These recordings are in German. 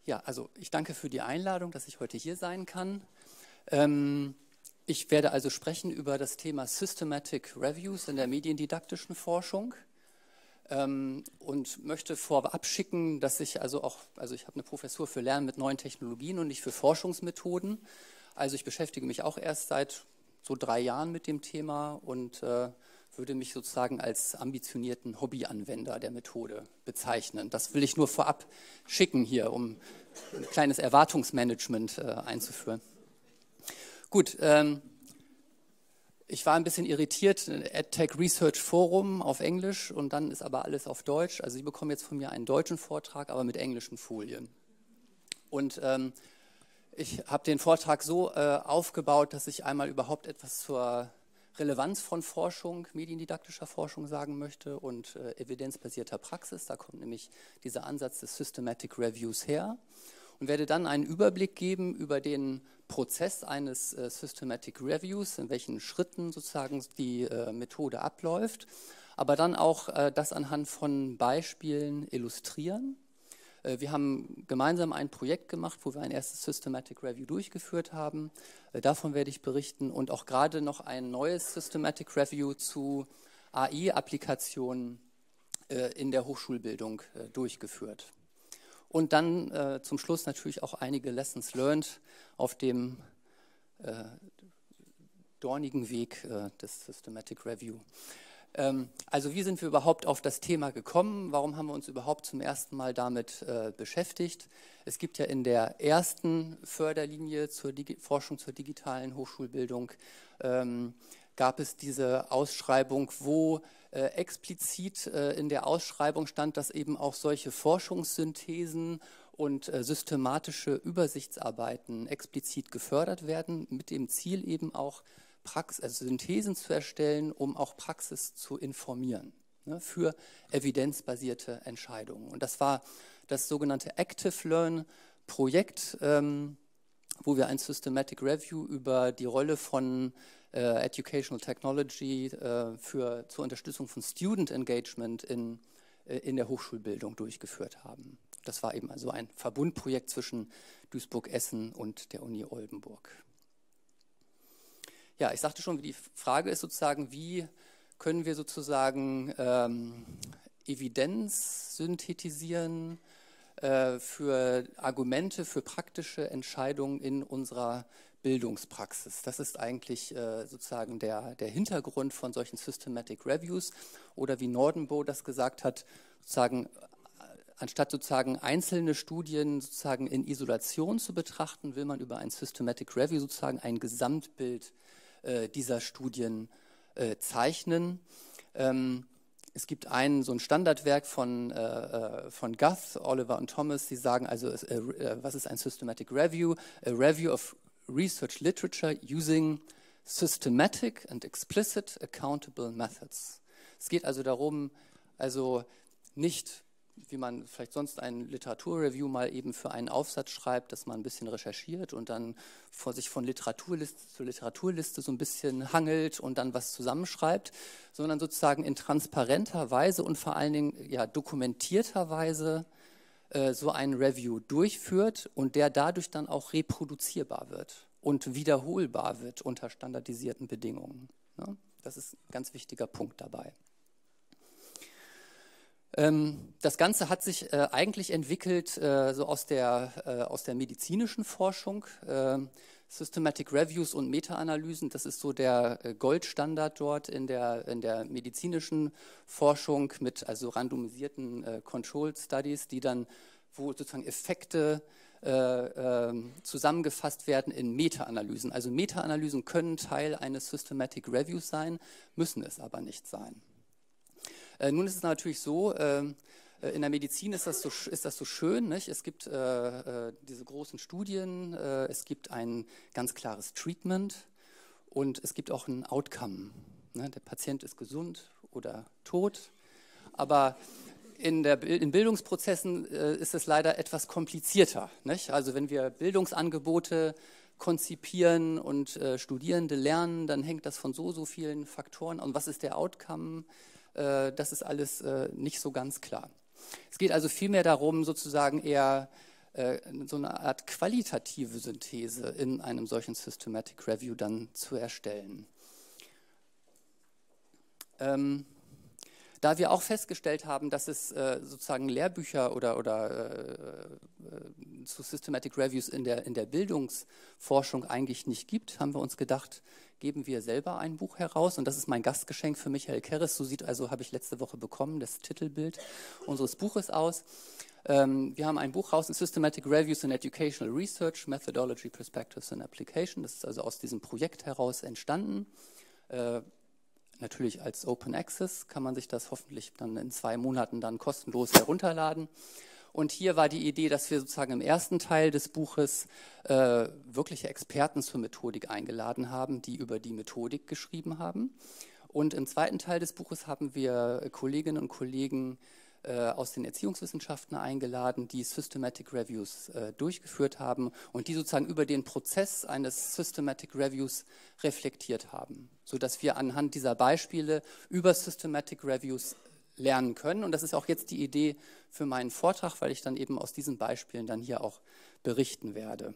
Ja, also ich danke für die Einladung, dass ich heute hier sein kann. Ich werde also sprechen über das Thema Systematic Reviews in der mediendidaktischen Forschung und möchte vorab schicken, dass ich also ich habe eine Professur für Lernen mit neuen Technologien und nicht für Forschungsmethoden. Also ich beschäftige mich auch erst seit so 3 Jahren mit dem Thema und würde mich sozusagen als ambitionierten Hobbyanwender der Methode bezeichnen. Das will ich nur vorab schicken hier, um ein kleines Erwartungsmanagement einzuführen. Gut, ich war ein bisschen irritiert, EdTech Research Forum auf Englisch und dann ist aber alles auf Deutsch. Also Sie bekommen jetzt von mir einen deutschen Vortrag, aber mit englischen Folien. Und ich habe den Vortrag so aufgebaut, dass ich einmal überhaupt etwas zur Relevanz von Forschung, mediendidaktischer Forschung sagen möchte und evidenzbasierter Praxis. Da kommt nämlich dieser Ansatz des Systematic Reviews her und werde dann einen Überblick geben über den Prozess eines Systematic Reviews, in welchen Schritten sozusagen die Methode abläuft, aber dann auch das anhand von Beispielen illustrieren. Wir haben gemeinsam ein Projekt gemacht, wo wir ein erstes Systematic Review durchgeführt haben. Davon werde ich berichten und auch gerade noch ein neues Systematic Review zu AI-Applikationen in der Hochschulbildung durchgeführt. Und dann zum Schluss natürlich auch einige Lessons learned auf dem dornigen Weg des Systematic Review. Also wie sind wir überhaupt auf das Thema gekommen? Warum haben wir uns überhaupt zum ersten Mal damit beschäftigt? Es gibt ja in der ersten Förderlinie zur Forschung zur digitalen Hochschulbildung gab es diese Ausschreibung, wo explizit in der Ausschreibung stand, dass eben auch solche Forschungssynthesen und systematische Übersichtsarbeiten explizit gefördert werden, mit dem Ziel eben auch Synthesen zu erstellen, um auch Praxis zu informieren, ne, für evidenzbasierte Entscheidungen. Und das war das sogenannte Active Learn Projekt, wo wir ein Systematic Review über die Rolle von Educational Technology zur Unterstützung von Student Engagement in der Hochschulbildung durchgeführt haben. Das war eben also ein Verbundprojekt zwischen Duisburg-Essen und der Uni Oldenburg. Ja, ich sagte schon, die Frage ist sozusagen, wie können wir sozusagen Evidenz synthetisieren für Argumente, für praktische Entscheidungen in unserer Bildungspraxis. Das ist eigentlich sozusagen der Hintergrund von solchen Systematic Reviews oder wie Nordenboe das gesagt hat, sozusagen anstatt sozusagen einzelne Studien sozusagen in Isolation zu betrachten, will man über ein Systematic Review sozusagen ein Gesamtbild dieser Studien zeichnen. Es gibt so ein Standardwerk von Guth, Oliver und Thomas, die sagen also, was ist ein Systematic Review? A review of research literature using systematic and explicit accountable methods. Es geht also darum, also nicht, wie man vielleicht sonst ein Literaturreview mal eben für einen Aufsatz schreibt, dass man ein bisschen recherchiert und dann sich von Literaturliste zu Literaturliste so ein bisschen hangelt und dann was zusammenschreibt, sondern sozusagen in transparenter Weise und vor allen Dingen ja, dokumentierter Weise so ein Review durchführt und der dadurch dann auch reproduzierbar wird und wiederholbar wird unter standardisierten Bedingungen. Ne? Das ist ein ganz wichtiger Punkt dabei. Das Ganze hat sich eigentlich entwickelt so aus der medizinischen Forschung. Systematic Reviews und Meta-Analysen, das ist so der Goldstandard dort in der medizinischen Forschung mit also randomisierten Control Studies, wo sozusagen Effekte zusammengefasst werden in Meta-Analysen. Also Meta-Analysen können Teil eines Systematic Reviews sein, müssen es aber nicht sein. Nun ist es natürlich so, in der Medizin ist das so schön, nicht? Es gibt diese großen Studien, es gibt ein ganz klares Treatment und es gibt auch ein Outcome. Ne? Der Patient ist gesund oder tot, aber in Bildungsprozessen ist es leider etwas komplizierter. Nicht? Also wenn wir Bildungsangebote konzipieren und Studierende lernen, dann hängt das von so vielen Faktoren. Und was ist der Outcome? Das ist alles nicht so ganz klar. Es geht also vielmehr darum, sozusagen eher so eine Art qualitative Synthese in einem solchen Systematic Review dann zu erstellen. Da wir auch festgestellt haben, dass es sozusagen Lehrbücher oder zu Systematic Reviews in der Bildungsforschung eigentlich nicht gibt, haben wir uns gedacht, geben wir selber ein Buch heraus. Und das ist mein Gastgeschenk für Michael Kerres. So sieht also, habe ich letzte Woche bekommen, das Titelbild unseres Buches aus. Wir haben ein Buch raus, Systematic Reviews in Educational Research, Methodology, Perspectives and Application. Das ist also aus diesem Projekt heraus entstanden. Natürlich als Open Access kann man sich das hoffentlich dann in 2 Monaten dann kostenlos herunterladen. Und hier war die Idee, dass wir sozusagen im ersten Teil des Buches wirkliche Experten zur Methodik eingeladen haben, die über die Methodik geschrieben haben. Und im zweiten Teil des Buches haben wir Kolleginnen und Kollegen aus den Erziehungswissenschaften eingeladen, die Systematic Reviews durchgeführt haben und die sozusagen über den Prozess eines Systematic Reviews reflektiert haben, sodass wir anhand dieser Beispiele über Systematic Reviews lernen können. Und das ist auch jetzt die Idee für meinen Vortrag, weil ich dann eben aus diesen Beispielen dann hier auch berichten werde.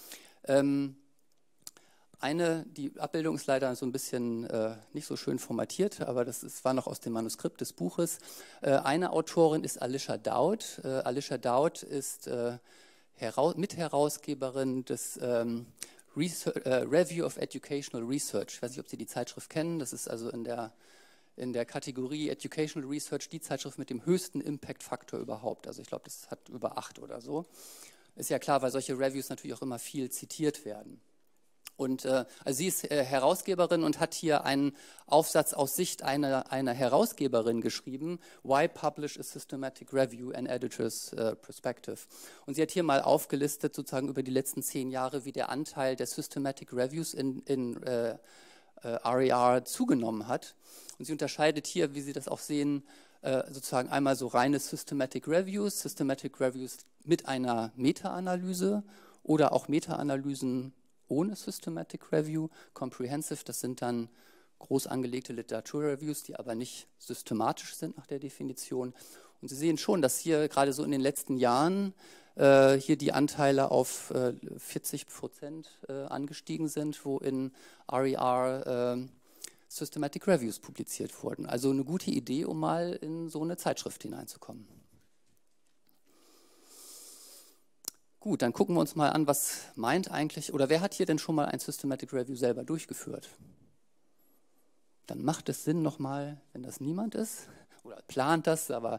Die Abbildung ist leider so ein bisschen nicht so schön formatiert, aber war noch aus dem Manuskript des Buches. Eine Autorin ist Alicia Dowd. Alicia Dowd ist Mitherausgeberin des Review of Educational Research. Ich weiß nicht, ob Sie die Zeitschrift kennen. Das ist also in der Kategorie Educational Research die Zeitschrift mit dem höchsten Impact-Faktor überhaupt. Also ich glaube, das hat über 8 oder so. Ist ja klar, weil solche Reviews natürlich auch immer viel zitiert werden. Und also sie ist Herausgeberin und hat hier einen Aufsatz aus Sicht einer Herausgeberin geschrieben, Why Publish a Systematic Review, an Editor's Perspective. Und sie hat hier mal aufgelistet, sozusagen über die letzten 10 Jahre, wie der Anteil der Systematic Reviews in RER zugenommen hat. Und sie unterscheidet hier, wie Sie das auch sehen, sozusagen einmal so reine Systematic Reviews mit einer Meta-Analyse oder auch Meta-Analysen ohne Systematic Review. Comprehensive, das sind dann groß angelegte Literaturreviews, die aber nicht systematisch sind nach der Definition. Und Sie sehen schon, dass hier gerade so in den letzten Jahren hier die Anteile auf 40% angestiegen sind, wo in RER Systematic Reviews publiziert wurden. Also eine gute Idee, um mal in so eine Zeitschrift hineinzukommen. Gut, dann gucken wir uns mal an, was meint eigentlich, oder wer hat hier denn schon mal ein Systematic Review selber durchgeführt? Dann macht es Sinn nochmal, wenn das niemand ist, oder plant das, aber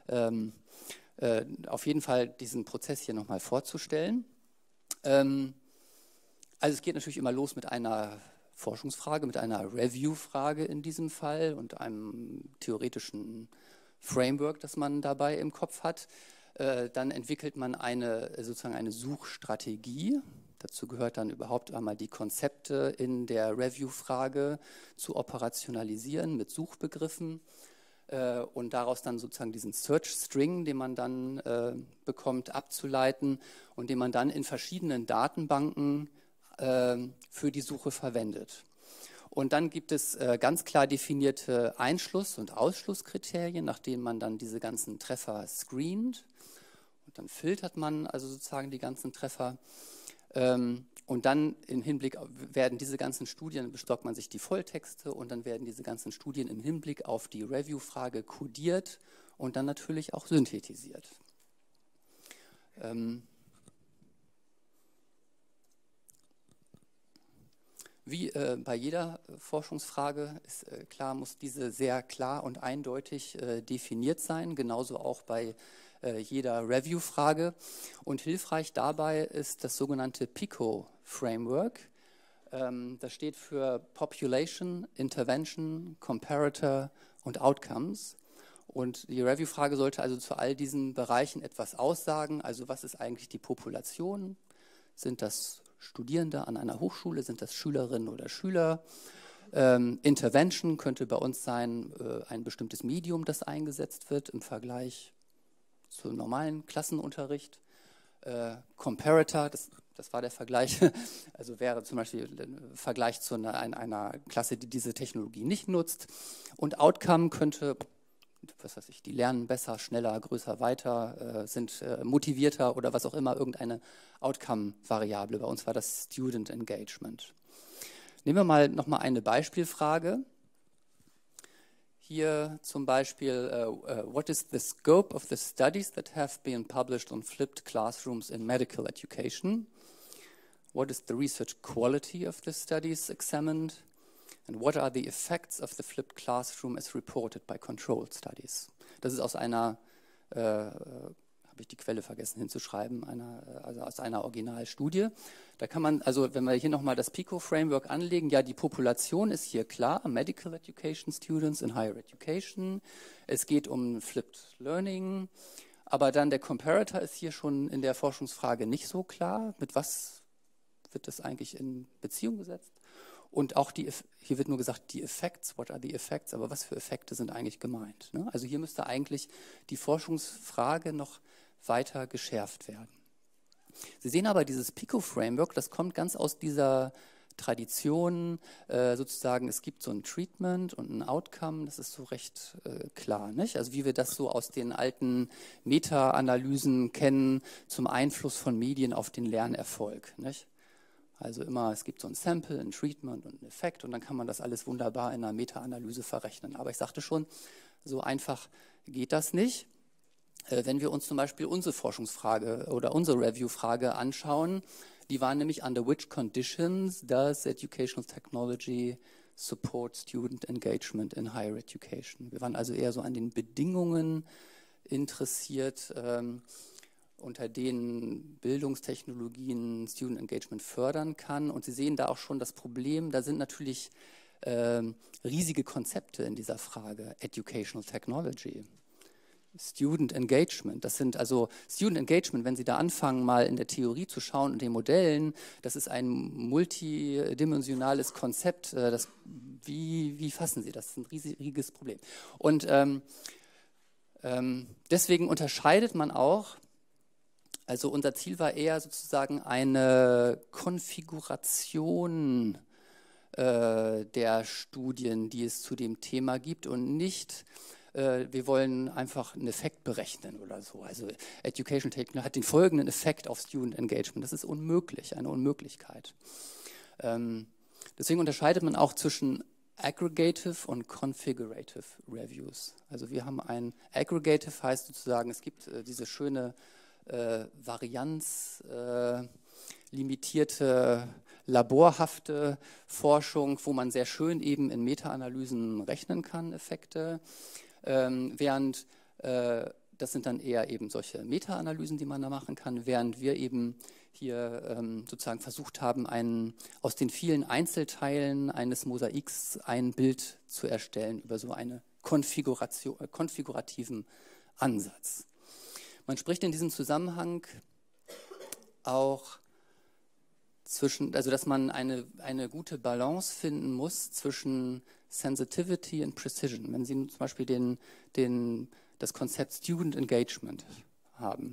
auf jeden Fall diesen Prozess hier nochmal vorzustellen. Also es geht natürlich immer los mit einer Forschungsfrage, mit einer Review-Frage in diesem Fall und einem theoretischen Framework, das man dabei im Kopf hat. Dann entwickelt man sozusagen eine Suchstrategie. Dazu gehört dann überhaupt einmal die Konzepte in der Review-Frage zu operationalisieren mit Suchbegriffen und daraus dann sozusagen diesen Search-String, den man dann bekommt, abzuleiten und den man dann in verschiedenen Datenbanken für die Suche verwendet. Und dann gibt es ganz klar definierte Einschluss- und Ausschlusskriterien, nach denen man dann diese ganzen Treffer screent. Und dann filtert man also sozusagen die ganzen Treffer. Und dann im Hinblick werden diese ganzen Studien, besorgt man sich die Volltexte und dann werden diese ganzen Studien im Hinblick auf die Review-Frage kodiert und dann natürlich auch synthetisiert. Wie bei jeder Forschungsfrage ist klar, muss diese sehr klar und eindeutig definiert sein, genauso auch bei jeder Review-Frage. Und hilfreich dabei ist das sogenannte PICO-Framework. Das steht für Population, Intervention, Comparator und Outcomes. Und die Review-Frage sollte also zu all diesen Bereichen etwas aussagen. Also was ist eigentlich die Population? Sind das Studierende an einer Hochschule? Sind das Schülerinnen oder Schüler? Intervention könnte bei uns sein, ein bestimmtes Medium, das eingesetzt wird im Vergleich zum normalen Klassenunterricht. Comparator, das war der Vergleich, also wäre zum Beispiel ein Vergleich zu einer Klasse, die diese Technologie nicht nutzt. Und Outcome könnte was weiß ich, die lernen besser, schneller, größer, weiter, sind motivierter oder was auch immer, irgendeine Outcome-Variable. Bei uns war das Student Engagement. Nehmen wir mal nochmal eine Beispielfrage. Hier zum Beispiel, what is the scope of the studies that have been published on flipped classrooms in medical education? What is the research quality of the studies examined? And what are the effects of the flipped classroom as reported by controlled studies? Das ist aus einer, habe ich die Quelle vergessen hinzuschreiben, also aus einer Originalstudie. Da kann man, also wenn wir hier nochmal das PICO-Framework anlegen, ja, die Population ist hier klar, Medical Education Students in Higher Education. Es geht um Flipped Learning, aber dann der Comparator ist hier schon in der Forschungsfrage nicht so klar. Mit was wird das eigentlich in Beziehung gesetzt? Und auch hier wird nur gesagt, die Effects, what are the effects, aber was für Effekte sind eigentlich gemeint? Ne? Also hier müsste eigentlich die Forschungsfrage noch weiter geschärft werden. Sie sehen aber dieses PICO-Framework, das kommt ganz aus dieser Tradition, sozusagen, es gibt so ein Treatment und ein Outcome, das ist so recht klar, nicht? Also wie wir das so aus den alten Meta-Analysen kennen zum Einfluss von Medien auf den Lernerfolg, nicht? Also immer, es gibt so ein Sample, ein Treatment und einen Effekt und dann kann man das alles wunderbar in einer Meta-Analyse verrechnen. Aber ich sagte schon, so einfach geht das nicht. Wenn wir uns zum Beispiel unsere Forschungsfrage oder unsere Review-Frage anschauen, die waren nämlich under which conditions does educational technology support student engagement in higher education? Wir waren also eher so an den Bedingungen interessiert, unter denen Bildungstechnologien Student Engagement fördern kann. Und Sie sehen da auch schon das Problem, da sind natürlich riesige Konzepte in dieser Frage. Educational Technology, Student Engagement, das sind also Student Engagement, wenn Sie da anfangen, mal in der Theorie zu schauen und den Modellen, das ist ein multidimensionales Konzept. Wie fassen Sie das? Das ist ein riesiges Problem. Und deswegen unterscheidet man auch. Also unser Ziel war eher sozusagen eine Konfiguration der Studien, die es zu dem Thema gibt und nicht, wir wollen einfach einen Effekt berechnen oder so. Also Education Technology hat den folgenden Effekt auf Student Engagement. Das ist unmöglich, eine Unmöglichkeit. Deswegen unterscheidet man auch zwischen Aggregative und Configurative Reviews. Also wir haben ein Aggregative, heißt sozusagen, es gibt diese schöne Varianz, limitierte, laborhafte Forschung, wo man sehr schön eben in Meta-Analysen rechnen kann, Effekte, während das sind dann eher eben solche Meta-Analysen, die man da machen kann, während wir eben hier sozusagen versucht haben, aus den vielen Einzelteilen eines Mosaiks ein Bild zu erstellen über so einen konfigurativen Ansatz. Man spricht in diesem Zusammenhang auch also dass man eine gute Balance finden muss zwischen Sensitivity und Precision. Wenn Sie zum Beispiel das Konzept Student Engagement haben.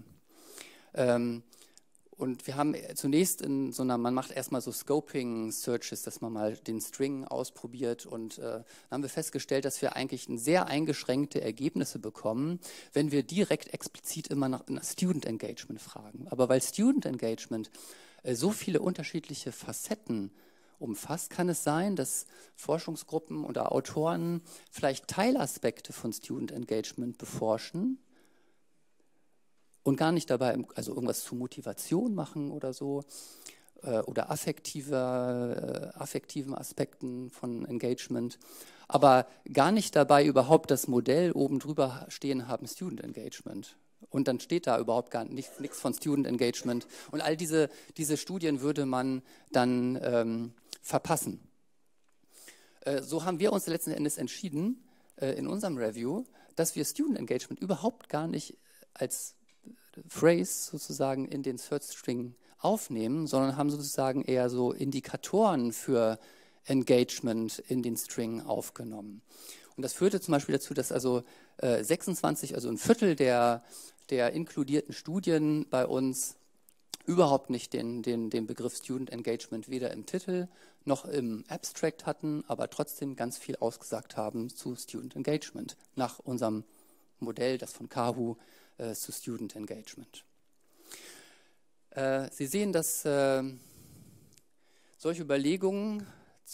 Und wir haben zunächst man macht erstmal so Scoping-Searches, dass man mal den String ausprobiert und dann haben wir festgestellt, dass wir eigentlich sehr eingeschränkte Ergebnisse bekommen, wenn wir direkt explizit immer nach Student Engagement fragen. Aber weil Student Engagement so viele unterschiedliche Facetten umfasst, kann es sein, dass Forschungsgruppen oder Autoren vielleicht Teilaspekte von Student Engagement beforschen und gar nicht dabei, also irgendwas zu Motivation machen oder so, oder affektiven Aspekten von Engagement, aber gar nicht dabei überhaupt das Modell oben drüber stehen haben, Student Engagement. Und dann steht da überhaupt gar nichts von Student Engagement. Und all diese Studien würde man dann verpassen. So haben wir uns letzten Endes entschieden, in unserem Review, dass wir Student Engagement überhaupt gar nicht als Phrase sozusagen in den Search String aufnehmen, sondern haben sozusagen eher so Indikatoren für Engagement in den String aufgenommen. Und das führte zum Beispiel dazu, dass also 26, also ein Viertel der inkludierten Studien bei uns überhaupt nicht den Begriff Student Engagement weder im Titel noch im Abstract hatten, aber trotzdem ganz viel ausgesagt haben zu Student Engagement nach unserem Modell, das von Kahu zu Student Engagement. Sie sehen, dass solche Überlegungen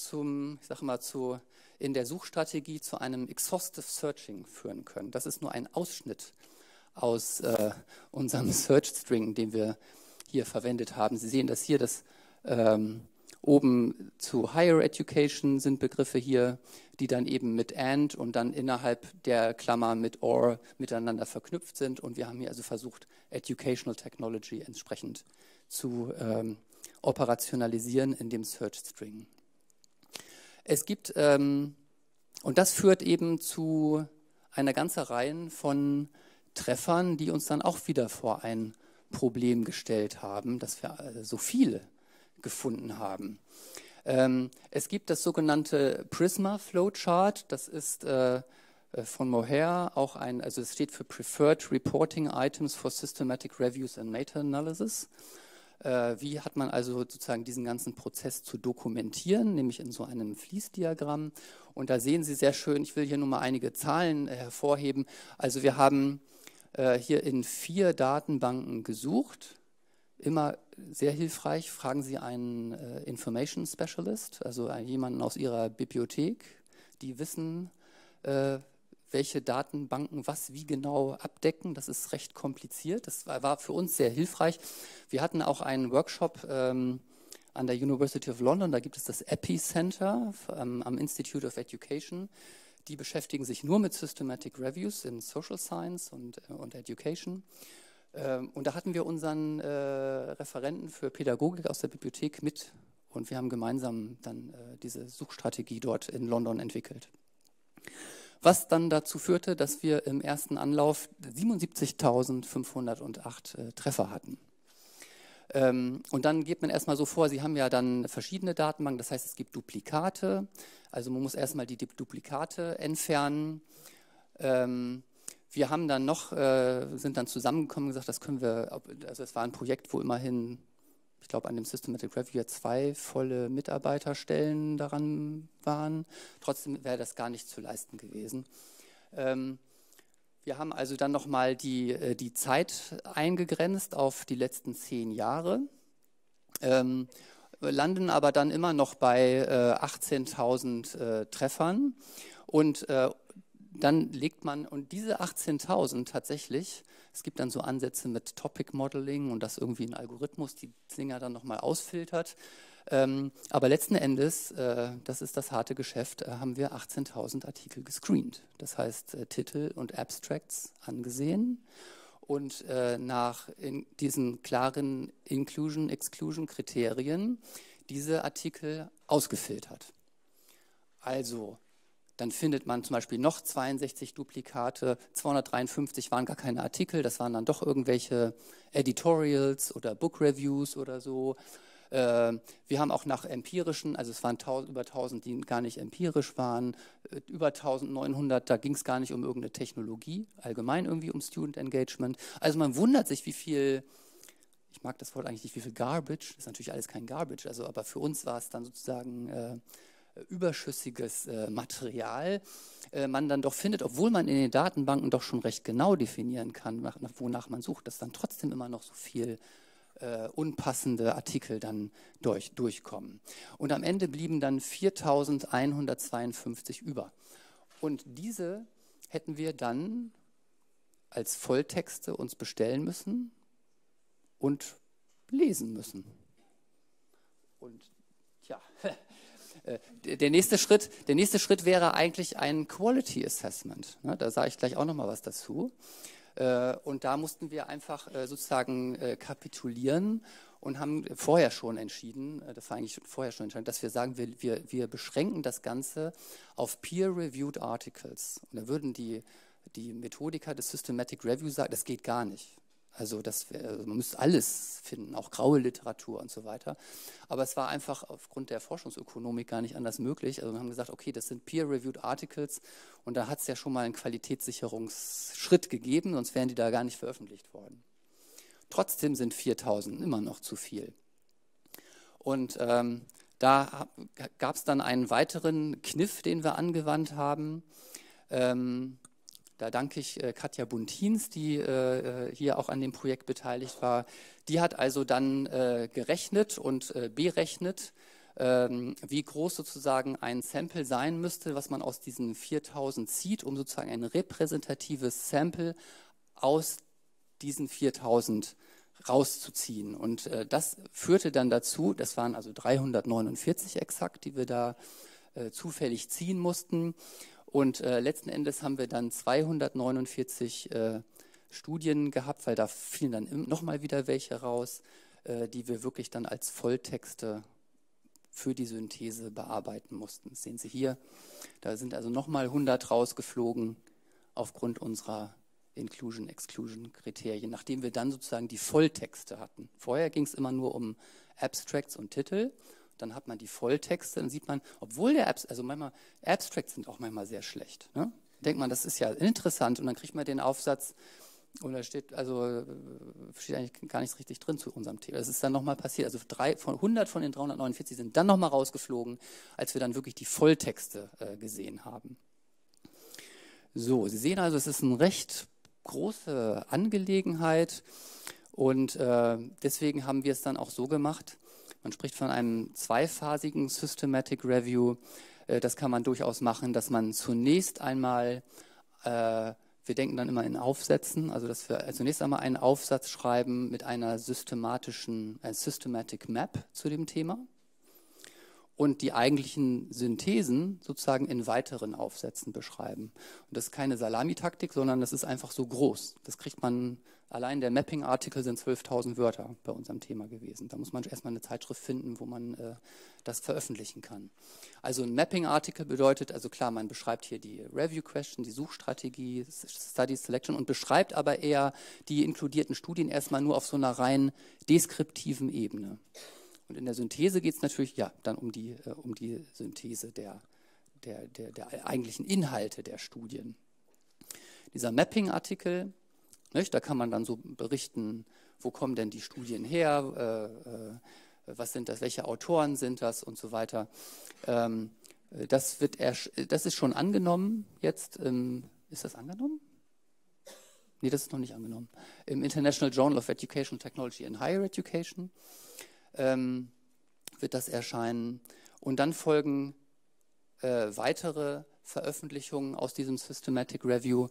in der Suchstrategie zu einem Exhaustive Searching führen können. Das ist nur ein Ausschnitt aus unserem Search String, den wir hier verwendet haben. Sie sehen, dass hier oben zu Higher Education sind Begriffe hier, die dann eben mit and und dann innerhalb der Klammer mit or miteinander verknüpft sind. Und wir haben hier also versucht, Educational Technology entsprechend zu operationalisieren in dem Search String. Es gibt, und das führt eben zu einer ganzen Reihe von Treffern, die uns dann auch wieder vor ein Problem gestellt haben, dass wir so viele gefunden haben. Es gibt das sogenannte Prisma Flowchart, das ist von Mohair auch also es steht für Preferred Reporting Items for Systematic Reviews and Meta-Analysis. Wie hat man also sozusagen diesen ganzen Prozess zu dokumentieren, nämlich in so einem Fließdiagramm. Und da sehen Sie sehr schön, ich will hier nur mal einige Zahlen hervorheben. Also wir haben hier in 4 Datenbanken gesucht. Immer sehr hilfreich, fragen Sie einen Information Specialist, also jemanden aus Ihrer Bibliothek, die wissen, welche Datenbanken was wie genau abdecken. Das ist recht kompliziert. Das war für uns sehr hilfreich. Wir hatten auch einen Workshop an der University of London. Da gibt es das Epicenter am Institute of Education. Die beschäftigen sich nur mit Systematic Reviews in Social Science und Education. Und da hatten wir unseren Referenten für Pädagogik aus der Bibliothek mit und wir haben gemeinsam dann diese Suchstrategie dort in London entwickelt. Was dann dazu führte, dass wir im ersten Anlauf 77.508 Treffer hatten. Und dann geht man erstmal so vor, Sie haben ja dann verschiedene Datenbanken, das heißt, es gibt Duplikate, also man muss erstmal die Duplikate entfernen. Wir haben dann sind dann zusammengekommen und gesagt, das können wir, also es war ein Projekt, wo immerhin, ich glaube an dem Systematic Review 2 volle Mitarbeiterstellen daran waren. Trotzdem wäre das gar nicht zu leisten gewesen. Wir haben also dann nochmal die Zeit eingegrenzt auf die letzten 10 Jahre, landen aber dann immer noch bei 18.000 Treffern und dann legt man, und diese 18.000 tatsächlich, es gibt dann so Ansätze mit Topic Modeling und dass irgendwie ein Algorithmus die Dinger dann nochmal ausfiltert. Aber letzten Endes, das ist das harte Geschäft, haben wir 18.000 Artikel gescreent. Das heißt, Titel und Abstracts angesehen und nach diesen klaren Inclusion-Exclusion-Kriterien diese Artikel ausgefiltert. Also, dann findet man zum Beispiel noch 62 Duplikate, 253 waren gar keine Artikel, das waren dann doch irgendwelche Editorials oder Book Reviews oder so. Wir haben auch nach empirischen, also es waren über 1000, die gar nicht empirisch waren, über 1900, da ging es gar nicht um irgendeine Technologie, allgemein irgendwie um Student Engagement. Also man wundert sich, wie viel, ich mag das Wort eigentlich nicht, wie viel Garbage, das ist natürlich alles kein Garbage, also aber für uns war es dann sozusagen überschüssiges Material, man dann doch findet, obwohl man in den Datenbanken doch schon recht genau definieren kann, wonach man sucht, dass dann trotzdem immer noch so viel unpassende Artikel dann durchkommen. Und am Ende blieben dann 4.152 über. Und diese hätten wir dann als Volltexte uns bestellen müssen und lesen müssen. Und ja, der nächste Schritt wäre eigentlich ein Quality Assessment. Da sage ich gleich auch noch mal was dazu. Und da mussten wir einfach sozusagen kapitulieren und haben vorher schon entschieden, dass wir sagen, wir beschränken das Ganze auf Peer-Reviewed Articles. Und da würden die Methodiker des Systematic Review sagen, das geht gar nicht. Also man müsste alles finden, auch graue Literatur und so weiter. Aber es war einfach aufgrund der Forschungsökonomik gar nicht anders möglich. Also wir haben gesagt, okay, das sind Peer-Reviewed Articles und da hat es ja schon mal einen Qualitätssicherungsschritt gegeben, sonst wären die da gar nicht veröffentlicht worden. Trotzdem sind 4.000 immer noch zu viel. Und da gab es dann einen weiteren Kniff, den wir angewandt haben. Da danke ich Katja Buntins, die hier auch an dem Projekt beteiligt war. Die hat also dann gerechnet und berechnet, wie groß sozusagen ein Sample sein müsste, was man aus diesen 4000 zieht, um sozusagen ein repräsentatives Sample aus diesen 4000 rauszuziehen. Und das führte dann dazu, das waren also 349 exakt, die wir da zufällig ziehen mussten. Und letzten Endes haben wir dann 249 Studien gehabt, weil da fielen dann nochmal wieder welche raus, die wir wirklich dann als Volltexte für die Synthese bearbeiten mussten. Das sehen Sie hier. Da sind also nochmal 100 rausgeflogen aufgrund unserer Inclusion-Exclusion-Kriterien, nachdem wir dann sozusagen die Volltexte hatten. Vorher ging es immer nur um Abstracts und Titel. Dann hat man die Volltexte, dann sieht man, obwohl also manchmal Abstracts sind auch manchmal sehr schlecht. Ne? Denkt man, das ist ja interessant und dann kriegt man den Aufsatz und da steht eigentlich gar nichts richtig drin zu unserem Thema. Das ist dann nochmal passiert. Also 100 von den 349 sind dann nochmal rausgeflogen, als wir dann wirklich die Volltexte gesehen haben. So, Sie sehen also, es ist eine recht große Angelegenheit und deswegen haben wir es dann auch so gemacht. Man spricht von einem zweiphasigen Systematic Review. Das kann man durchaus machen, dass man zunächst einmal, wir denken dann immer in Aufsätzen, also dass wir zunächst einmal einen Aufsatz schreiben mit einer Systematic Map zu dem Thema und die eigentlichen Synthesen sozusagen in weiteren Aufsätzen beschreiben. Und das ist keine Salamitaktik, sondern das ist einfach so groß. Das kriegt man, allein der Mapping-Artikel sind 12.000 Wörter bei unserem Thema gewesen. Da muss man erstmal eine Zeitschrift finden, wo man das veröffentlichen kann. Also ein Mapping-Artikel bedeutet, also klar, man beschreibt hier die Review-Question, die Suchstrategie, Study Selection und beschreibt aber eher die inkludierten Studien erstmal nur auf so einer rein deskriptiven Ebene. Und in der Synthese geht es natürlich dann um die Synthese der eigentlichen Inhalte der Studien. Dieser Mapping-Artikel, da kann man dann so berichten, wo kommen denn die Studien her, was sind das, welche Autoren sind das und so weiter. Das ist schon angenommen jetzt. Ist das angenommen? Nee, das ist noch nicht angenommen. Im International Journal of Educational Technology in Higher Education wird das erscheinen. Und dann folgen weitere Veröffentlichungen aus diesem Systematic Review.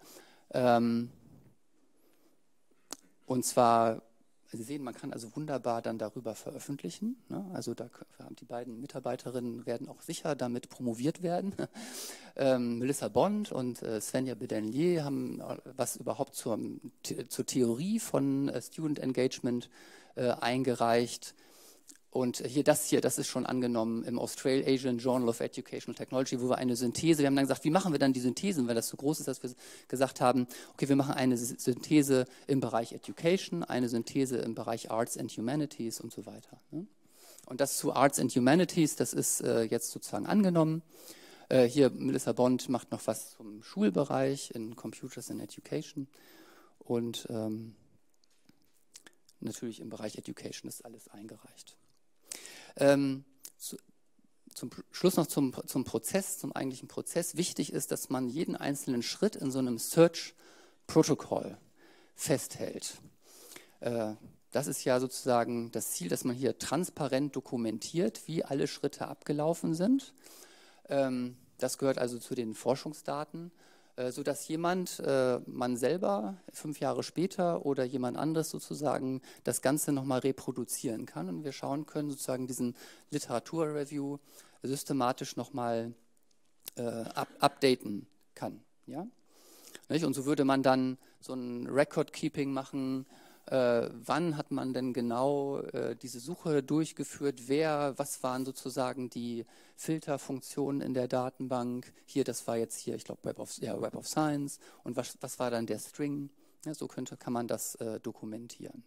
Und zwar, Sie sehen, man kann also wunderbar dann darüber veröffentlichen. Ne? Also da haben die beiden Mitarbeiterinnen werden auch sicher damit promoviert werden. Melissa Bond und Svenja Bedenlier haben was überhaupt zur Theorie von Student Engagement eingereicht. Und das ist schon angenommen im Australasian Journal of Educational Technology, wo wir eine Synthese, wir haben dann gesagt, wie machen wir dann die Synthesen, weil das so groß ist, dass wir gesagt haben, okay, wir machen eine Synthese im Bereich Education, eine Synthese im Bereich Arts and Humanities und so weiter. Ne? Und das zu Arts and Humanities, das ist jetzt sozusagen angenommen. Hier Melissa Bond macht noch was zum Schulbereich in Computers and Education und natürlich im Bereich Education ist alles eingereicht. Zum Schluss noch zum Prozess, zum eigentlichen Prozess. Wichtig ist, dass man jeden einzelnen Schritt in so einem Search-Protokoll festhält. Das ist ja sozusagen das Ziel, dass man hier transparent dokumentiert, wie alle Schritte abgelaufen sind. Das gehört also zu den Forschungsdaten, sodass man selber 5 Jahre später oder jemand anderes sozusagen das Ganze nochmal reproduzieren kann und wir schauen können, sozusagen diesen Literaturreview systematisch nochmal updaten kann. Ja? Und so würde man dann so ein Record-Keeping machen, wann hat man denn genau diese Suche durchgeführt, was waren sozusagen die Filterfunktionen in der Datenbank, das war jetzt hier, ich glaube Web of Science und was war dann der String, ja, so kann man das dokumentieren.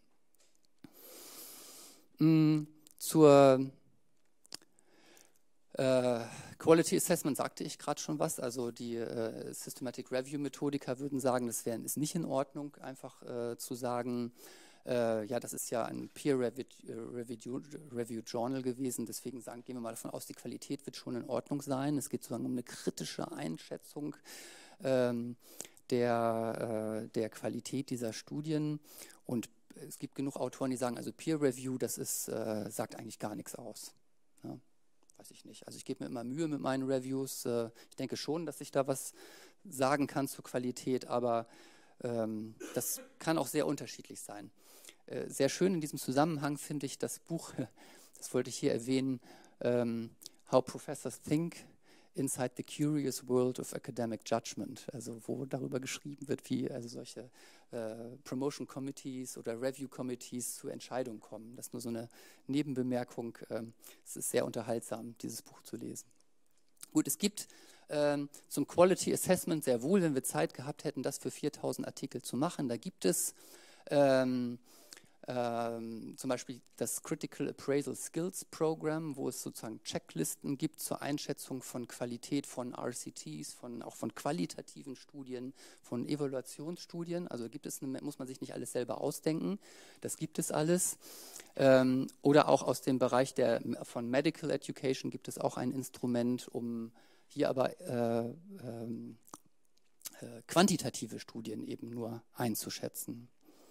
Zur Quality Assessment sagte ich gerade schon was, also die Systematic Review Methodiker würden sagen, das ist nicht in Ordnung, einfach zu sagen, das ist ja ein Peer-Reviewed Journal gewesen, deswegen gehen wir mal davon aus, die Qualität wird schon in Ordnung sein. Es geht sozusagen um eine kritische Einschätzung der Qualität dieser Studien. Und es gibt genug Autoren, die sagen, also Peer Review, das ist, sagt eigentlich gar nichts aus. Ja, weiß ich nicht. Also ich gebe mir immer Mühe mit meinen Reviews. Ich denke schon, dass ich da was sagen kann zur Qualität, aber das kann auch sehr unterschiedlich sein. Sehr schön in diesem Zusammenhang finde ich das Buch, das wollte ich hier erwähnen, How Professors Think Inside the Curious World of Academic Judgment, also wo darüber geschrieben wird, wie also solche Promotion Committees oder Review Committees zu Entscheidungen kommen. Das ist nur so eine Nebenbemerkung. Es ist sehr unterhaltsam, dieses Buch zu lesen. Gut, es gibt zum Quality Assessment sehr wohl, wenn wir Zeit gehabt hätten, das für 4000 Artikel zu machen. Da gibt es zum Beispiel das Critical Appraisal Skills Program, wo es sozusagen Checklisten gibt zur Einschätzung von Qualität von RCTs, auch von qualitativen Studien, von Evaluationsstudien. Also muss man sich nicht alles selber ausdenken, das gibt es alles. Oder auch aus dem Bereich von Medical Education gibt es auch ein Instrument, um hier aber quantitative Studien eben nur einzuschätzen.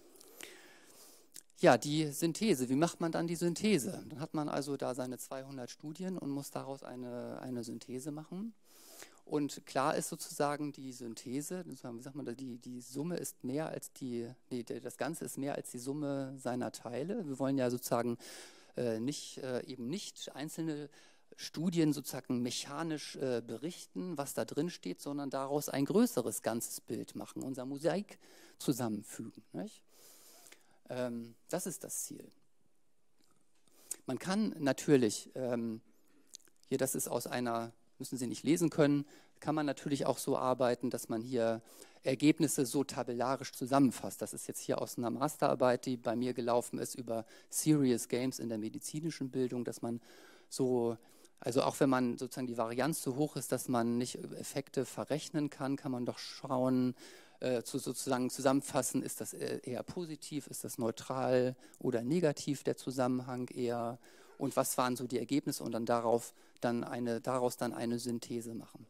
Ja, die Synthese. Wie macht man dann die Synthese? Dann hat man also da seine 200 Studien und muss daraus eine Synthese machen. Und klar ist sozusagen die Synthese, wie sagt man, die Summe ist mehr als das Ganze ist mehr als die Summe seiner Teile. Wir wollen ja sozusagen eben nicht einzelne Studien sozusagen mechanisch berichten, was da drin steht, sondern daraus ein größeres ganzes Bild machen, unser Mosaik zusammenfügen. Nicht? Das ist das Ziel. Man kann natürlich, hier das ist aus müssen Sie nicht lesen können, kann man natürlich auch so arbeiten, dass man hier Ergebnisse so tabellarisch zusammenfasst. Das ist jetzt hier aus einer Masterarbeit, die bei mir gelaufen ist über Serious Games in der medizinischen Bildung, dass man so, also auch wenn man sozusagen die Varianz so hoch ist, dass man nicht Effekte verrechnen kann, kann man doch schauen, sozusagen zusammenfassen, ist das eher positiv, ist das neutral oder negativ der Zusammenhang eher und was waren so die Ergebnisse und dann daraus dann eine Synthese machen.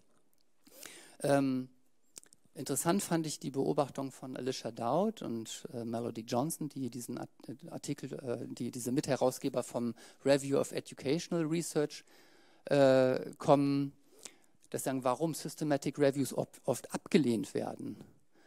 Interessant fand ich die Beobachtung von Alicia Dowd und Melody Johnson, die diesen Artikel, diese Mitherausgeber vom Review of Educational Research kommen, dass sagen, warum Systematic Reviews oft abgelehnt werden.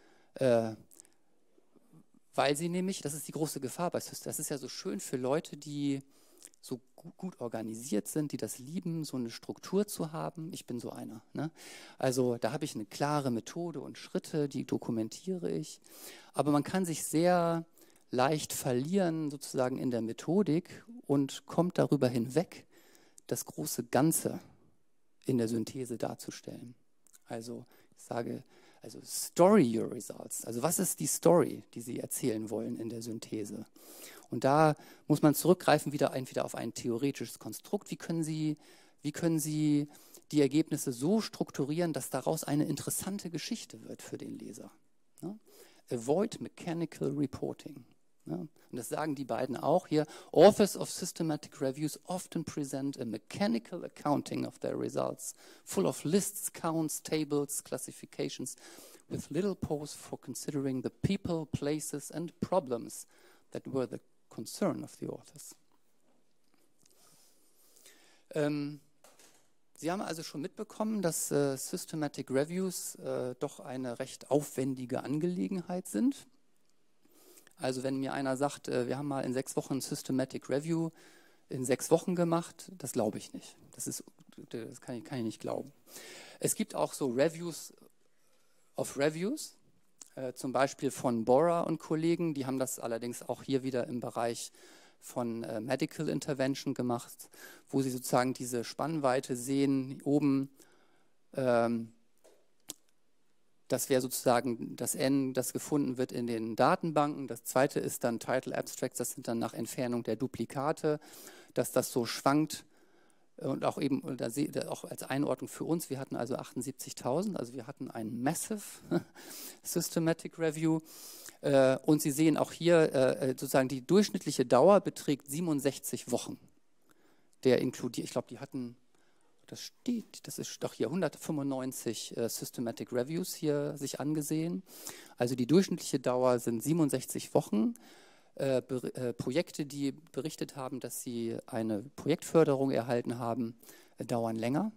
Weil sie nämlich, das ist die große Gefahr bei Systematic, das ist ja so schön für Leute, die so gut organisiert sind, die das lieben, so eine Struktur zu haben. Ich bin so einer. Ne? Also da habe ich eine klare Methode und Schritte, die dokumentiere ich. Aber man kann sich sehr leicht verlieren sozusagen in der Methodik und kommt darüber hinweg, das große Ganze in der Synthese darzustellen. Also ich sage, also story your results. Also was ist die Story, die Sie erzählen wollen in der Synthese? Und da muss man zurückgreifen wieder entweder auf ein theoretisches Konstrukt. Wie können Sie die Ergebnisse so strukturieren, dass daraus eine interessante Geschichte wird für den Leser? Ja? Avoid mechanical reporting. Ja? Und das sagen die beiden auch hier. Authors of systematic reviews often present a mechanical accounting of their results, full of lists, counts, tables, classifications, with little pause for considering the people, places and problems that were the concern of the authors. Sie haben also schon mitbekommen, dass Systematic Reviews doch eine recht aufwendige Angelegenheit sind. Also wenn mir einer sagt, wir haben mal in 6 Wochen Systematic Review in 6 Wochen gemacht, das glaube ich nicht. Das kann ich nicht glauben. Es gibt auch so Reviews of Reviews, zum Beispiel von Bora und Kollegen, die haben das allerdings auch hier wieder im Bereich von Medical Intervention gemacht, wo sie sozusagen diese Spannweite sehen, oben, das wäre sozusagen das N, das gefunden wird in den Datenbanken. Das zweite ist dann Title Abstracts, das sind dann nach Entfernung der Duplikate, dass das so schwankt. Und auch eben, auch als Einordnung für uns, wir hatten also 78.000, also wir hatten ein Massive Systematic Review. Und Sie sehen auch hier, sozusagen die durchschnittliche Dauer beträgt 67 Wochen. Der inkludiert, ich glaube, die hatten das steht, das ist doch hier 195 Systematic Reviews hier sich angesehen. Also die durchschnittliche Dauer sind 67 Wochen. Projekte, die berichtet haben, dass sie eine Projektförderung erhalten haben, dauern länger.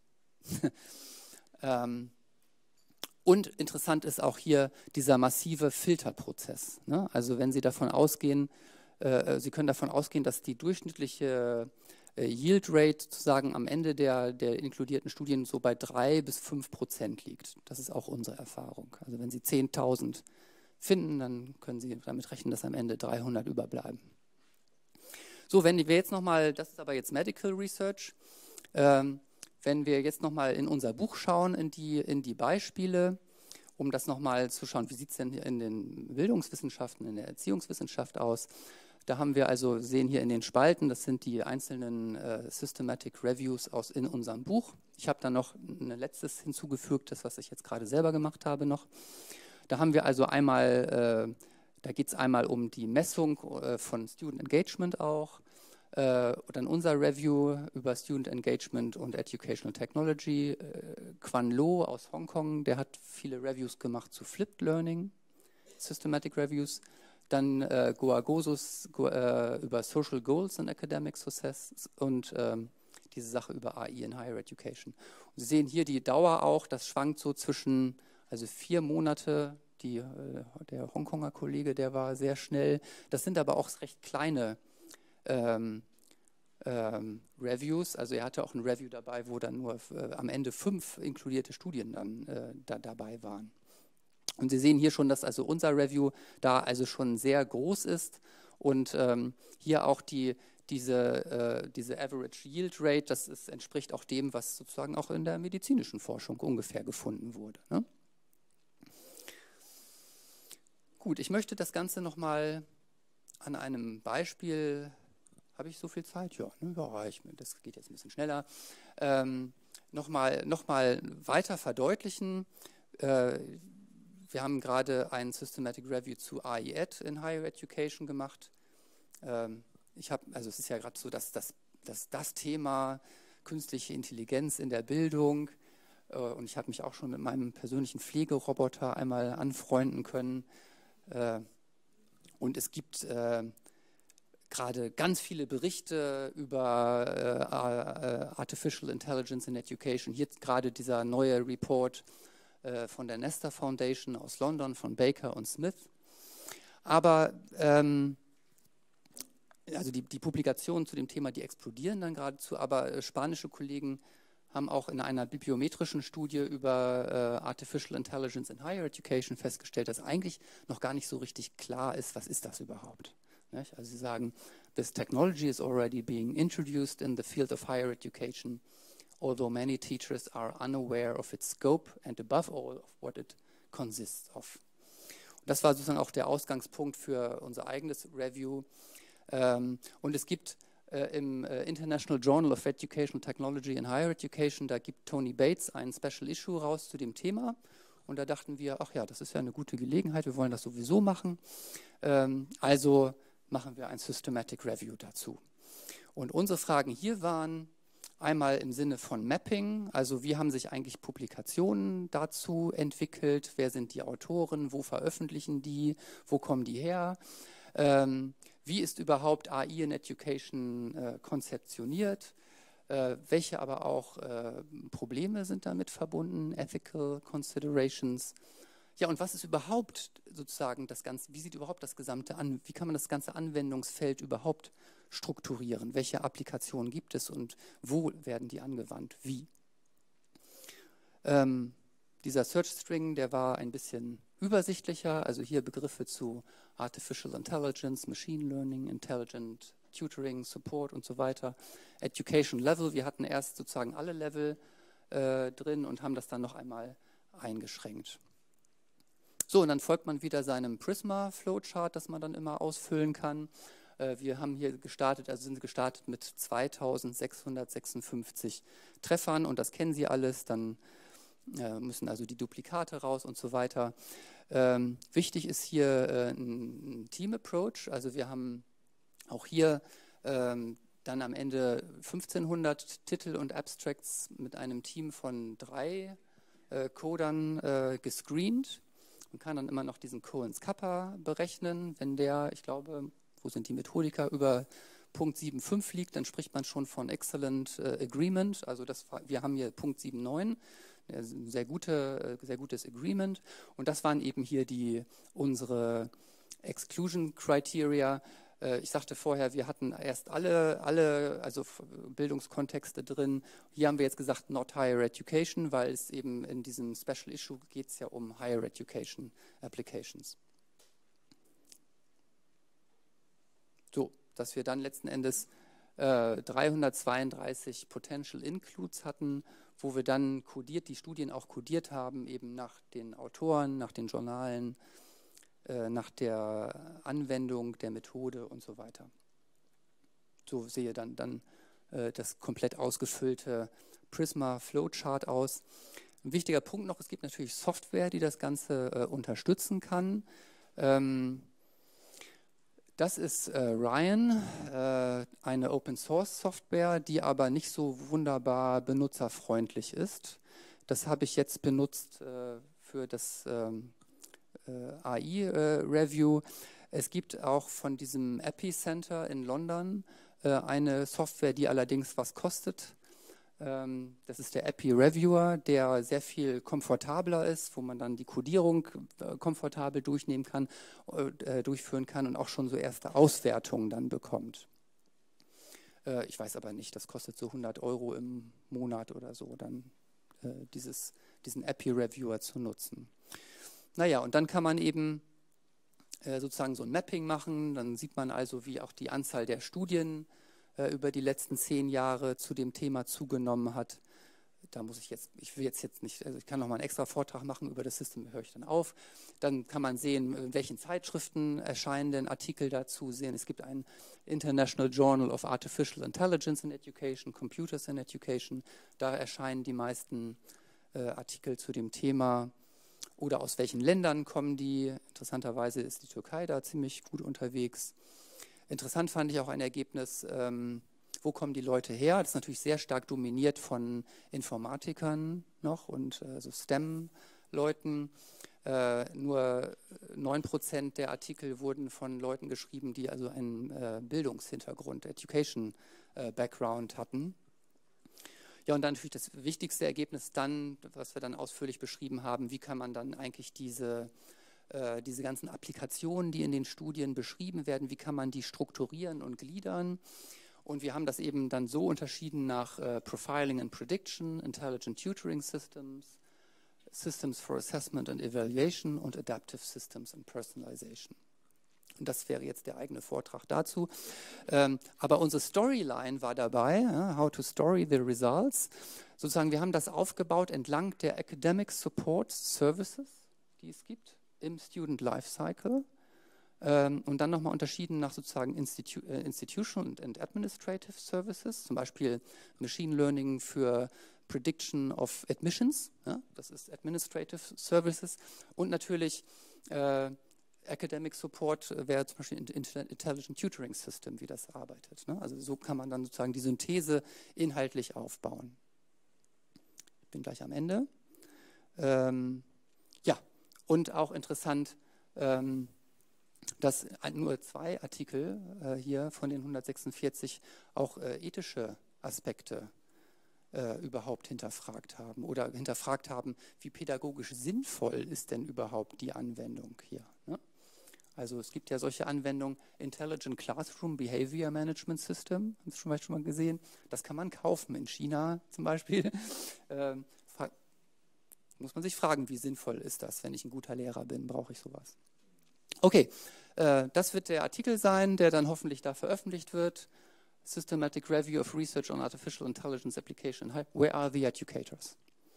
Und interessant ist auch hier dieser massive Filterprozess. Ne? Also wenn Sie davon ausgehen, Sie können davon ausgehen, dass die durchschnittliche Yield Rate sozusagen am Ende der inkludierten Studien so bei 3-5% liegt. Das ist auch unsere Erfahrung. Also wenn Sie 10.000 finden, dann können Sie damit rechnen, dass am Ende 300 überbleiben. So, wenn wir jetzt nochmal, das ist aber jetzt Medical Research, wenn wir jetzt nochmal in unser Buch schauen, in die Beispiele, um das nochmal zu schauen, wie sieht es denn in den Bildungswissenschaften, in der Erziehungswissenschaft aus, da haben wir also, sehen hier in den Spalten, das sind die einzelnen Systematic Reviews in unserem Buch. Ich habe da noch ein letztes hinzugefügt, das, was ich jetzt gerade selber gemacht habe noch. Da haben wir also einmal, da geht es einmal um die Messung von Student Engagement auch, dann unser Review über Student Engagement und Educational Technology. Quan Lo aus Hongkong, der hat viele Reviews gemacht zu Flipped Learning, Systematic Reviews. Dann Goagosus über Social Goals in Academic Success und diese Sache über AI in Higher Education. Und Sie sehen hier die Dauer auch, das schwankt so zwischen, also 4 Monate, der Hongkonger Kollege, der war sehr schnell. Das sind aber auch recht kleine Reviews. Also er hatte auch ein Review dabei, wo dann nur am Ende 5 inkludierte Studien dann dabei waren. Und Sie sehen hier schon, dass also unser Review da also schon sehr groß ist und hier auch diese Average Yield Rate, das entspricht auch dem, was sozusagen auch in der medizinischen Forschung ungefähr gefunden wurde. Ne? Gut, ich möchte das Ganze nochmal an einem Beispiel, habe ich so viel Zeit? Ja, ne, ja, das geht jetzt ein bisschen schneller, nochmal weiter verdeutlichen. Wir haben gerade ein Systematic Review zu AI-Ed in Higher Education gemacht. Also es ist ja gerade so, dass das Thema künstliche Intelligenz in der Bildung, und ich habe mich auch schon mit meinem persönlichen Pflegeroboter einmal anfreunden können. Und es gibt gerade ganz viele Berichte über Artificial Intelligence in Education. Hier gerade dieser neue Report von der Nesta Foundation aus London, von Baker und Smith. Aber also die Publikationen zu dem Thema, die explodieren dann geradezu, aber spanische Kollegen haben auch in einer bibliometrischen Studie über Artificial Intelligence in Higher Education festgestellt, dass eigentlich noch gar nicht so richtig klar ist, was ist das überhaupt. Nicht? Also sie sagen, this technology is already being introduced in the field of higher education, although many teachers are unaware of its scope and above all of what it consists of. Und das war sozusagen auch der Ausgangspunkt für unser eigenes Review. Und es gibt im International Journal of Educational Technology in Higher Education, da gibt Tony Bates ein Special Issue raus zu dem Thema. Und da dachten wir, ach ja, das ist ja eine gute Gelegenheit, wir wollen das sowieso machen. Also machen wir ein Systematic Review dazu. Und unsere Fragen hier waren einmal im Sinne von Mapping, also wie haben sich eigentlich Publikationen dazu entwickelt, wer sind die Autoren, wo veröffentlichen die, wo kommen die her, wie ist überhaupt AI in Education konzeptioniert, welche aber auch Probleme sind damit verbunden, Ethical Considerations. Ja, und was ist überhaupt sozusagen das Ganze, wie sieht überhaupt das gesamte an, wie kann man das ganze Anwendungsfeld überhaupt strukturieren? Welche Applikationen gibt es und wo werden die angewandt? Wie? Dieser Search String, der war ein bisschen übersichtlicher, also hier Begriffe zu Artificial Intelligence, Machine Learning, Intelligent Tutoring, Support und so weiter. Education Level, wir hatten erst sozusagen alle Level drin und haben das dann noch einmal eingeschränkt. So, und dann folgt man wieder seinem Prisma-Flowchart, das man dann immer ausfüllen kann. Wir haben hier gestartet, also sind gestartet mit 2656 Treffern und das kennen Sie alles, dann müssen also die Duplikate raus und so weiter. Wichtig ist hier ein Team-Approach, also wir haben auch hier Dann am Ende 1500 Titel und Abstracts mit einem Team von 3 Codern gescreent und kann dann immer noch diesen Cohen's-Kappa berechnen. Wenn der, ich glaube, wo sind die Methodika, über Punkt 7.5 liegt, dann spricht man schon von Excellent Agreement. Also wir haben hier Punkt 7.9, ein sehr gutes Agreement. Und das waren eben hier unsere Exclusion Criteria. Ich sagte vorher, wir hatten erst alle also Bildungskontexte drin. Hier haben wir jetzt gesagt, not higher education, weil es eben in diesem Special Issue geht es ja um Higher Education Applications. So, dass wir dann letzten Endes 332 Potential Includes hatten, wo wir dann die Studien auch kodiert haben, eben nach den Autoren, nach den Journalen, nach der Anwendung der Methode und so weiter. So sehe dann das komplett ausgefüllte Prisma Flowchart aus. Ein wichtiger Punkt noch, es gibt natürlich Software, die das Ganze unterstützen kann. Das ist Ryan, eine Open-Source-Software, die aber nicht so wunderbar benutzerfreundlich ist. Das habe ich jetzt benutzt für das AI-Review. Es gibt auch von diesem Epicenter in London eine Software, die allerdings was kostet. Das ist der Epi-Reviewer, der sehr viel komfortabler ist, wo man dann die Codierung komfortabel durchführen kann und auch schon so erste Auswertungen dann bekommt. Ich weiß aber nicht, das kostet so 100 € im Monat oder so, dann diesen Epi-Reviewer zu nutzen. Naja, und dann kann man eben sozusagen so ein Mapping machen. Dann sieht man also, wie auch die Anzahl der Studien über die letzten 10 Jahre zu dem Thema zugenommen hat. Da muss ich will jetzt nicht, also ich kann noch mal einen extra Vortrag machen über das System, höre ich dann auf. Dann kann man sehen, in welchen Zeitschriften erscheinen denn Artikel dazu sehen. Es gibt ein International Journal of Artificial Intelligence in Education, Computers in Education. Da erscheinen die meisten Artikel zu dem Thema. Oder aus welchen Ländern kommen die? Interessanterweise ist die Türkei da ziemlich gut unterwegs. Interessant fand ich auch ein Ergebnis, wo kommen die Leute her? Das ist natürlich sehr stark dominiert von Informatikern noch und so STEM-Leuten. Nur 9% der Artikel wurden von Leuten geschrieben, die also einen Bildungshintergrund, Education-Background hatten. Ja, und dann natürlich das wichtigste Ergebnis dann, was wir dann ausführlich beschrieben haben, wie kann man dann eigentlich diese ganzen Applikationen, die in den Studien beschrieben werden, wie kann man die strukturieren und gliedern. Und wir haben das eben dann so unterschieden nach Profiling and Prediction, Intelligent Tutoring Systems, Systems for Assessment and Evaluation und Adaptive Systems and Personalization. Und das wäre jetzt der eigene Vortrag dazu. Aber unsere Storyline war dabei, how to story the results. Sozusagen, wir haben das aufgebaut entlang der Academic Support Services, die es gibt im Student Lifecycle. Und dann nochmal unterschieden nach sozusagen Institutional and Administrative Services, zum Beispiel Machine Learning für Prediction of Admissions, ja, das ist Administrative Services. Und natürlich Academic Support wäre zum Beispiel Intelligent Tutoring System, wie das arbeitet. Ne? Also so kann man dann sozusagen die Synthese inhaltlich aufbauen. Ich bin gleich am Ende. Ja, und auch interessant, dass nur 2 Artikel hier von den 146 auch ethische Aspekte überhaupt hinterfragt haben oder hinterfragt haben, wie pädagogisch sinnvoll ist denn überhaupt die Anwendung hier. Ne? Also es gibt ja solche Anwendungen, Intelligent Classroom Behavior Management System, haben Sie schon mal gesehen, das kann man kaufen in China zum Beispiel. Muss man sich fragen, wie sinnvoll ist das, wenn ich ein guter Lehrer bin, brauche ich sowas. Okay, das wird der Artikel sein, der dann hoffentlich da veröffentlicht wird. Systematic Review of Research on Artificial Intelligence Application. Where are the educators?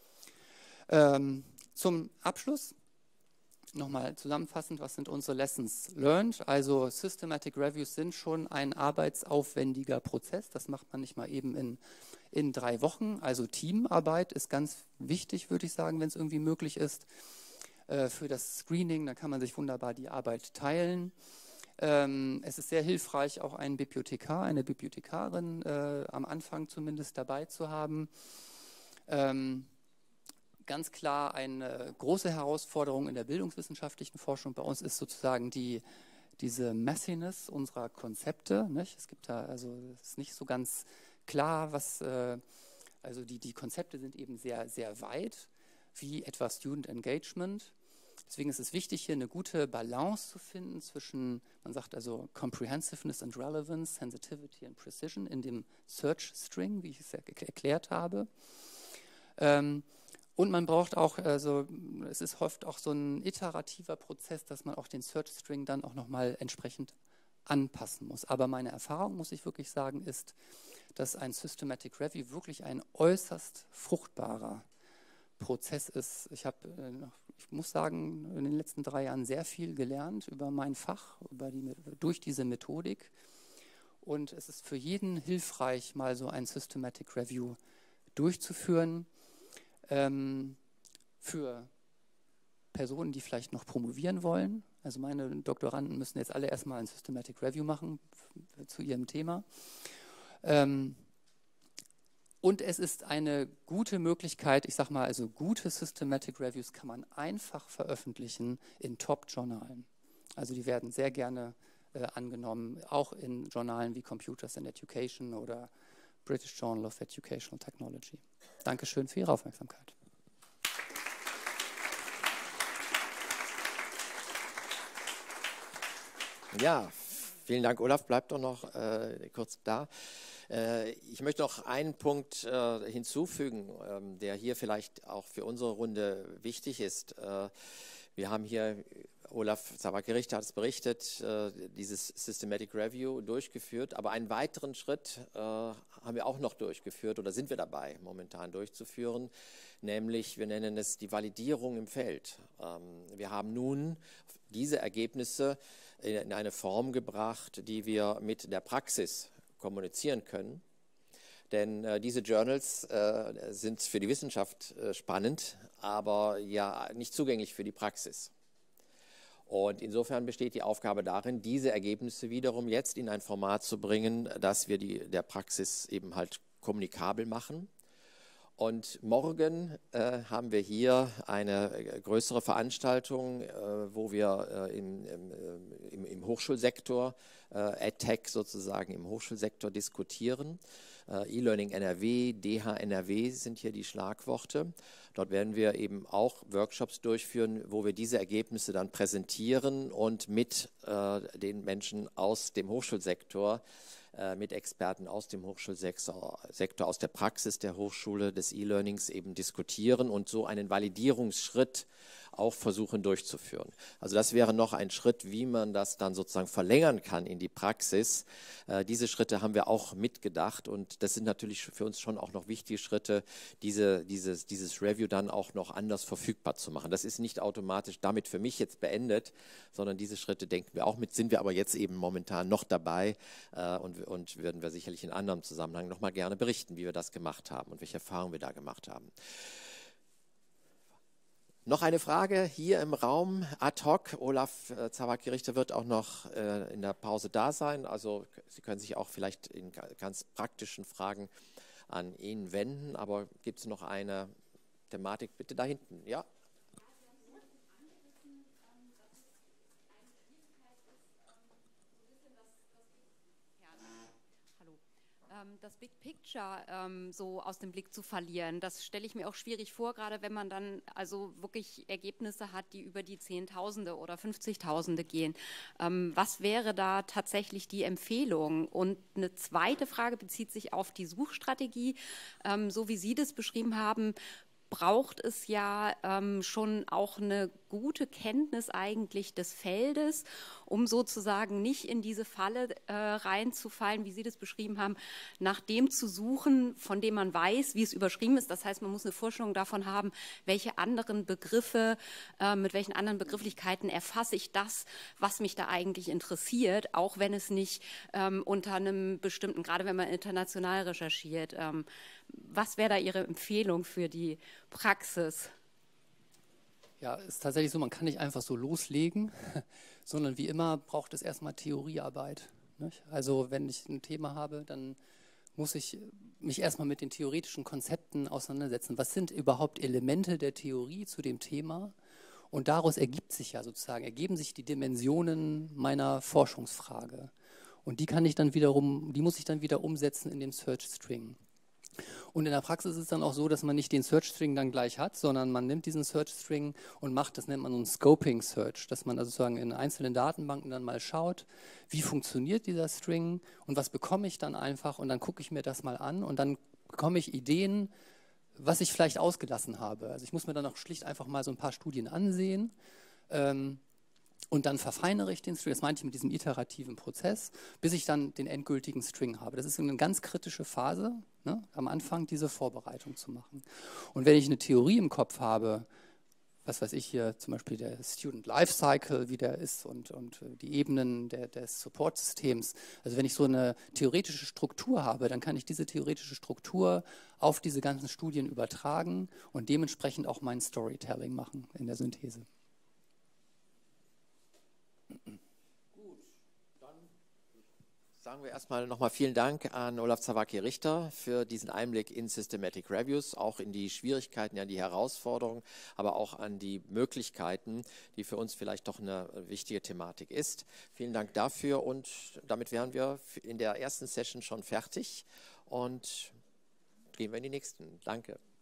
Zum Abschluss nochmal zusammenfassend, was sind unsere Lessons learned? Also Systematic Reviews sind schon ein arbeitsaufwendiger Prozess. Das macht man nicht mal eben in 3 Wochen. Also Teamarbeit ist ganz wichtig, würde ich sagen, wenn es irgendwie möglich ist. Für das Screening, da kann man sich wunderbar die Arbeit teilen. Es ist sehr hilfreich, auch einen Bibliothekar, eine Bibliothekarin am Anfang zumindest dabei zu haben. Ganz klar eine große Herausforderung in der bildungswissenschaftlichen Forschung bei uns ist sozusagen diese Messiness unserer Konzepte. Nicht? Es gibt da, also es ist nicht so ganz klar, also die Konzepte sind eben sehr, sehr weit, wie etwa Student Engagement. Deswegen ist es wichtig, hier eine gute Balance zu finden zwischen, man sagt also Comprehensiveness and Relevance, Sensitivity and Precision in dem Search String, wie ich es ja erklärt habe. Und man braucht auch, also es ist oft auch so ein iterativer Prozess, dass man auch den Search String dann auch nochmal entsprechend anpassen muss. Aber meine Erfahrung, muss ich wirklich sagen, ist, dass ein Systematic Review wirklich ein äußerst fruchtbarer Prozess ist. Ich muss sagen, in den letzten 3 Jahren sehr viel gelernt über mein Fach, durch diese Methodik. Und es ist für jeden hilfreich, mal so ein Systematic Review durchzuführen. Für Personen, die vielleicht noch promovieren wollen. Also meine Doktoranden müssen jetzt alle erstmal ein Systematic Review machen zu ihrem Thema. Und es ist eine gute Möglichkeit, ich sage mal, also gute Systematic Reviews kann man einfach veröffentlichen in Top-Journalen. Also die werden sehr gerne angenommen, auch in Journalen wie Computers and Education oder British Journal of Educational Technology. Dankeschön für Ihre Aufmerksamkeit. Ja, vielen Dank, Olaf. Bleib doch noch kurz da. Ich möchte noch einen Punkt hinzufügen, der hier vielleicht auch für unsere Runde wichtig ist. Wir haben hier, Olaf Zawakirich hat es berichtet, dieses Systematic Review durchgeführt, aber einen weiteren Schritt haben wir auch noch durchgeführt oder sind wir dabei momentan durchzuführen, nämlich wir nennen es die Validierung im Feld. Wir haben nun diese Ergebnisse in eine Form gebracht, die wir mit der Praxis kommunizieren können. Denn diese Journals sind für die Wissenschaft spannend, aber ja nicht zugänglich für die Praxis. Und insofern besteht die Aufgabe darin, diese Ergebnisse wiederum jetzt in ein Format zu bringen, dass wir der Praxis eben halt kommunikabel machen. Und morgen haben wir hier eine größere Veranstaltung, wo wir im Hochschulsektor, EdTech sozusagen im Hochschulsektor diskutieren. E-Learning NRW, DH NRW sind hier die Schlagworte. Dort werden wir eben auch Workshops durchführen, wo wir diese Ergebnisse dann präsentieren und mit den Menschen aus dem Hochschulsektor, mit Experten aus dem Hochschulsektor, aus der Praxis der Hochschule, des E-Learnings eben diskutieren und so einen Validierungsschritt auch versuchen durchzuführen. Also das wäre noch ein Schritt, wie man das dann sozusagen verlängern kann in die Praxis. Diese Schritte haben wir auch mitgedacht und das sind natürlich für uns schon auch noch wichtige Schritte, dieses Review dann auch noch anders verfügbar zu machen. Das ist nicht automatisch damit für mich jetzt beendet, sondern diese Schritte denken wir auch mit, sind wir aber jetzt eben momentan noch dabei und werden wir sicherlich in anderem Zusammenhang noch mal gerne berichten, wie wir das gemacht haben und welche Erfahrungen wir da gemacht haben. Noch eine Frage hier im Raum, ad hoc. Olaf Zawakirich wird auch noch in der Pause da sein. Also Sie können sich auch vielleicht in ganz praktischen Fragen an ihn wenden. Aber gibt es noch eine Thematik? Bitte da hinten. Ja. Das Big Picture so aus dem Blick zu verlieren, das stelle ich mir auch schwierig vor, gerade wenn man dann also wirklich Ergebnisse hat, die über die Zehntausende oder 50.000 gehen. Was wäre da tatsächlich die Empfehlung? Und eine zweite Frage bezieht sich auf die Suchstrategie. So wie Sie das beschrieben haben, braucht es ja schon auch eine gute Kenntnis eigentlich des Feldes, um sozusagen nicht in diese Falle reinzufallen, wie Sie das beschrieben haben, nach dem zu suchen, von dem man weiß, wie es überschrieben ist. Das heißt, man muss eine Vorstellung davon haben, welche anderen Begriffe, mit welchen anderen Begrifflichkeiten erfasse ich das, was mich da eigentlich interessiert, auch wenn es nicht unter einem bestimmten, gerade wenn man international recherchiert. Was wäre da Ihre Empfehlung für die Praxis? Ja, es ist tatsächlich so, man kann nicht einfach so loslegen, sondern wie immer braucht es erstmal Theoriearbeit. Nicht? Also wenn ich ein Thema habe, dann muss ich mich erstmal mit den theoretischen Konzepten auseinandersetzen. Was sind überhaupt Elemente der Theorie zu dem Thema? Und daraus ergeben sich die Dimensionen meiner Forschungsfrage. Und die muss ich dann wieder umsetzen in dem Search String. Und in der Praxis ist es dann auch so, dass man nicht den Search String dann gleich hat, sondern man nimmt diesen Search String und das nennt man so einen Scoping Search, dass man also sozusagen in einzelnen Datenbanken dann mal schaut, wie funktioniert dieser String und was bekomme ich dann einfach, und dann gucke ich mir das mal an und dann bekomme ich Ideen, was ich vielleicht ausgelassen habe. Also ich muss mir dann auch schlicht einfach mal so ein paar Studien ansehen, und dann verfeinere ich den String, das meinte ich mit diesem iterativen Prozess, bis ich dann den endgültigen String habe. Das ist eine ganz kritische Phase, ne, am Anfang diese Vorbereitung zu machen. Und wenn ich eine Theorie im Kopf habe, was weiß ich hier, zum Beispiel der Student Lifecycle, wie der ist und die Ebenen des Support-Systems, also wenn ich so eine theoretische Struktur habe, dann kann ich diese theoretische Struktur auf diese ganzen Studien übertragen und dementsprechend auch mein Storytelling machen in der Synthese. Gut, dann sagen wir erstmal nochmal vielen Dank an Olaf Zawacki-Richter für diesen Einblick in Systematic Reviews, auch in die Schwierigkeiten, an die Herausforderungen, aber auch an die Möglichkeiten, die für uns vielleicht doch eine wichtige Thematik ist. Vielen Dank dafür, und damit wären wir in der ersten Session schon fertig und gehen wir in die nächsten. Danke.